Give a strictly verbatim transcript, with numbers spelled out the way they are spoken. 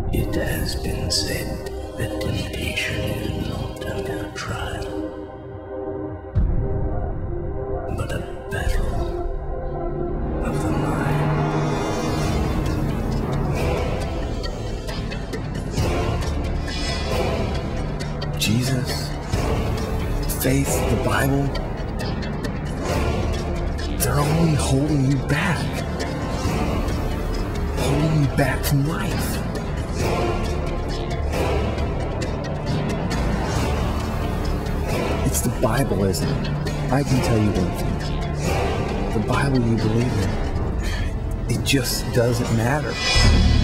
It has been said that temptation is not a trial, but a battle of the mind. Jesus, faith, the Bible, they're only holding you back. Holding you back from life. It's the Bible, isn't it? I can tell you one thing. The Bible you believe in, it just doesn't matter.